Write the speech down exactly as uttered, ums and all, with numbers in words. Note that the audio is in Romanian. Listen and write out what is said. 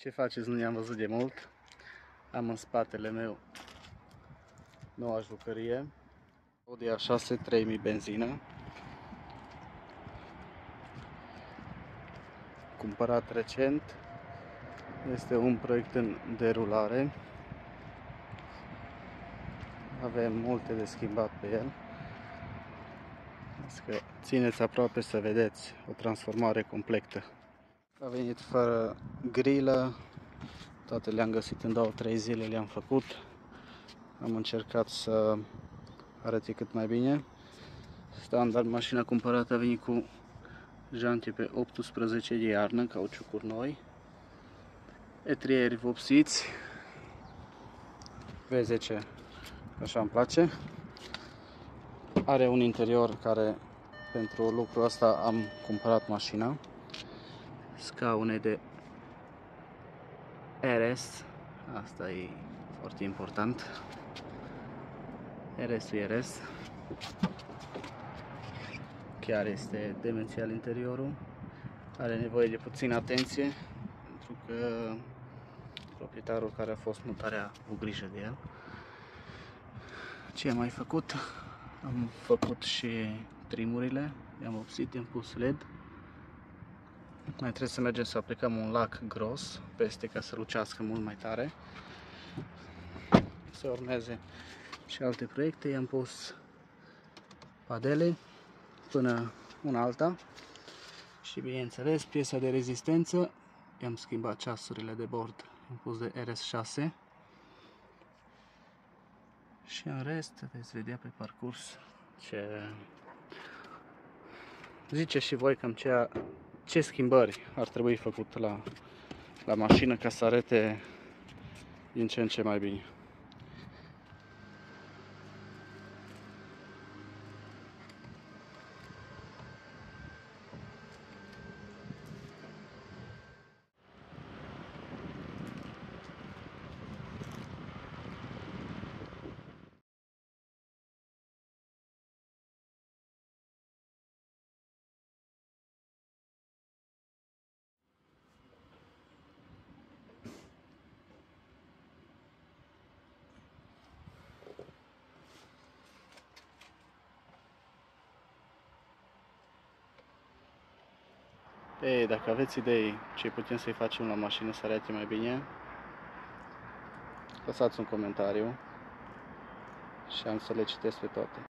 Ce faceți? Nu i-am văzut de mult. Am în spatele meu noua jucărie Audi A șase trei mii benzină, cumpărat recent. Este un proiect în derulare. Avem multe de schimbat pe el. Că țineți aproape să vedeți o transformare completă. A venit fără grilă, toate le-am găsit în două trei zile, le-am făcut. Am încercat să arate cât mai bine. Standard, mașina cumpărată a venit cu jante pe optsprezece de iarnă, cauciucuri noi, etrieri vopsiți, V zece, așa îmi place. Are un interior care, pentru lucrul ăsta am cumpărat mașina. Scaune de R S, asta e foarte important. R S-ul e R S. Chiar este demențial interiorul. Are nevoie de puțină atenție, pentru că proprietarul care a fost mutat a avut grijă de el. Ce am mai făcut? Am făcut și trimurile, i-am vopsit, i-am pus L E D. Mai trebuie să mergem să aplicăm un lac gros peste ca să lucească mult mai tare. Să urmeze și alte proiecte. I-am pus padele până una alta și, bineînțeles, piesa de rezistență. I-am schimbat ceasurile de bord, am pus de R S șase. Și în rest veți vedea pe parcurs ce zice și voi cam ce, ce schimbări ar trebui făcut la, la mașină ca să arate din ce în ce mai bine. Ei, dacă aveți idei ce putem să-i facem la mașină să arate mai bine, lăsați un comentariu și am să le citesc pe toate.